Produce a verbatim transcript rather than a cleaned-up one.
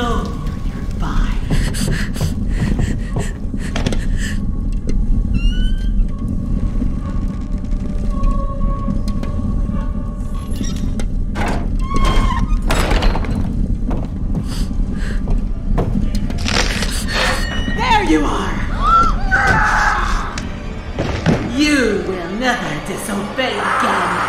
know you're nearby. There you are! You will never disobey again!